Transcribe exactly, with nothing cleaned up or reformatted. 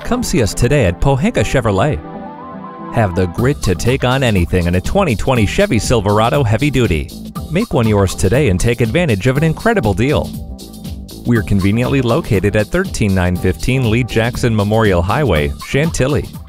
Come see us today at Pohanka Chevrolet. Have the grit to take on anything in a twenty twenty Chevy Silverado Heavy Duty. Make one yours today and take advantage of an incredible deal. We're conveniently located at one three nine one five Lee Jackson Memorial Highway, Chantilly.